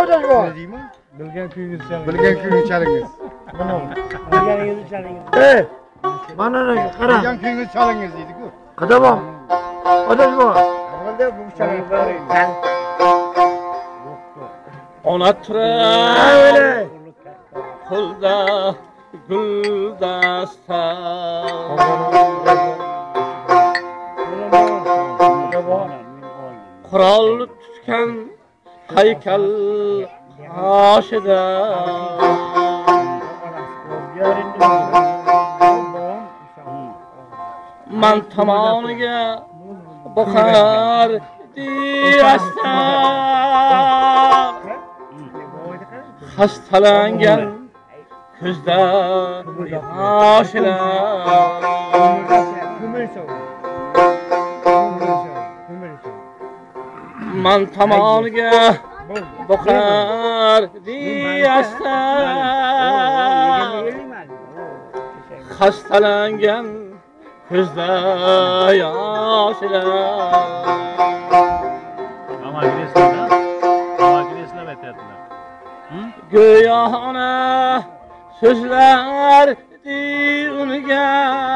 odash bor. Bilgan kuyingiz chaling. Bilgan kuyingiz chalingiz. Bilganingizni chalingiz. Mana qara. Bilgan kuyingiz chalingiz deydi-ku. Qadamon. Odash bor. Bo'ldi, bu chalingiz. Ona turar Qulda guldasta Qurol tutgan haykal qoshida man tomoniga boqar diyastan hastalangan kuzda yoshlar man tomoniga boqar diyastan hastalangan kuzda yoshlar Göğana sözler unga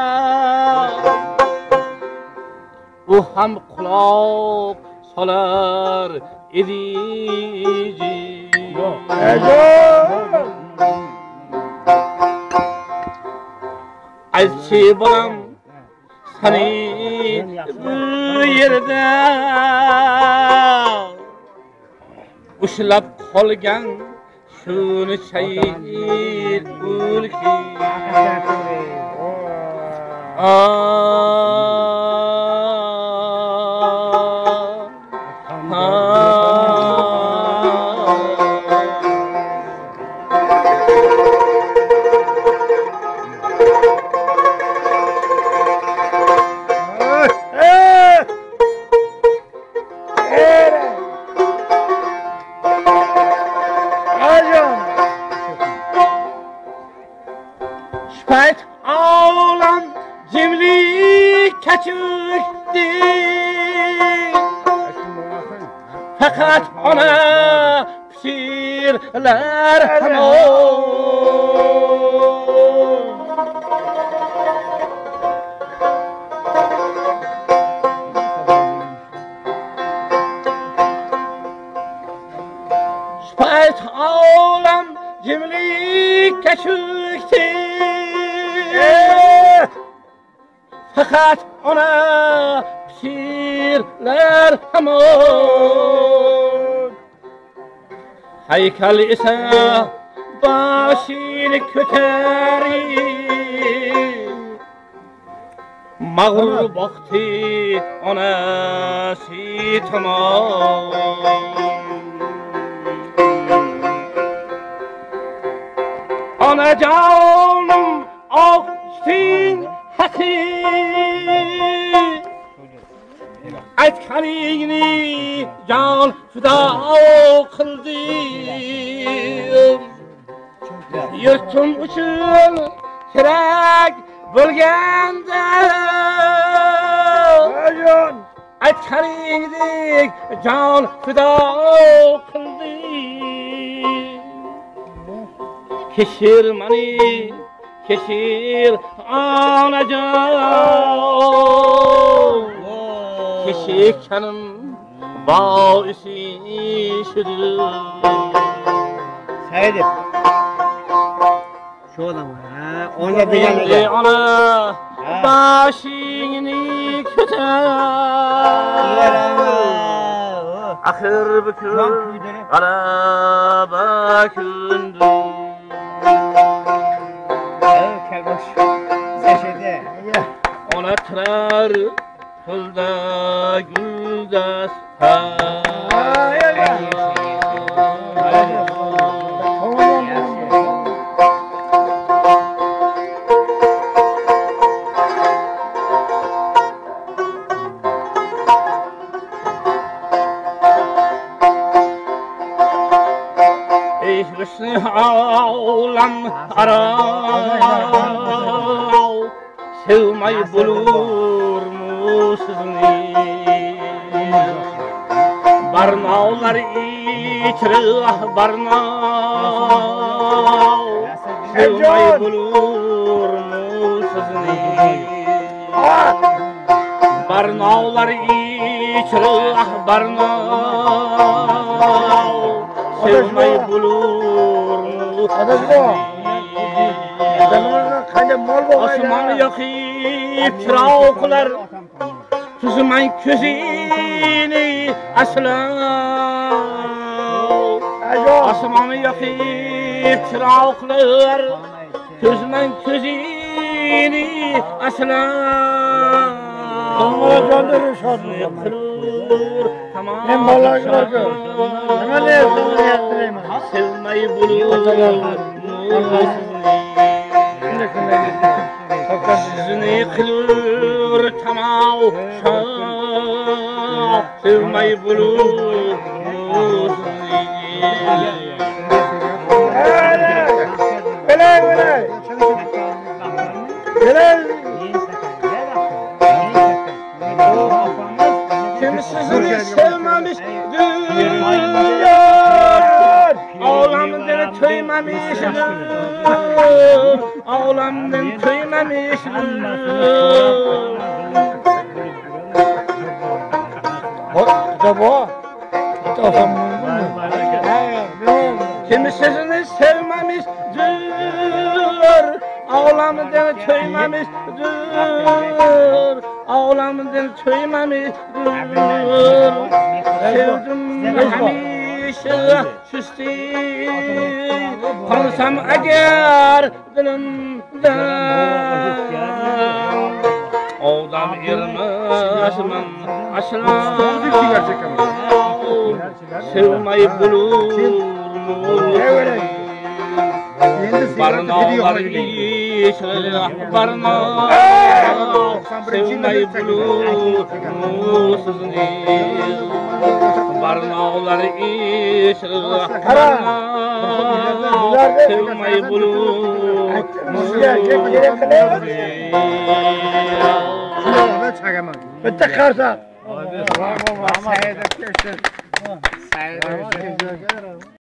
u ham quloq solar edi aytchi bolam sani bu yerda ushlab qolgan şunu çayir ülke fakat ona pişirler Şüphet ağlam cimrilik keşükti fakat ona pişirler hamur Haykal ise başını köterir Mağrur baktı ona tamam Ana canım ağustin hati Aytkaningni can fida kıldım Yurtum uchun kerak bo'lganda Aytkaningdek can fida kıldım Keşir mani keşir anacan Keşik canım bağısı şudur Seydim Şu adam ona deganlar ona başını köter Ahir bükür araba kündür Kelboş Seşede Ona tırar Kılda güldasta Ey hüsnü ağlam arav Sevmay bulur mu sizni Barnavlar içri barnav sevmay bulur mu sizni Barnavlar içri barnav sevmay bulur mu sizni Osman yakıp çırauklar Tuzman közini aslan Osman yakıp çırauklar Tuzman közini aslan Onlara gönderin şartını. Ben vallahi gördüm. Hemen ne yaptığını yaptırayım. Sevmeyi bulur Sizni kılır tamam sevmeyi bulur Kimsizini sevmemiş dünyar Ağlamdan tüymemişdir Ağlamdan tüymemişdir Kimsizini sevmemişdir Ağlamdan tüymemişdir Ağlamdan tüymemişdir Sevdim hamishe süsti Kalsam eğer dilimden Oğlan irmezmen aslan Sevmeyi bulur Barnavlar içri barnav Sevmeyi bulur sizni Barnavlar içri barnav Sevmeyi bulur Bitti karsa. Sayede köşün. Sayede köşün.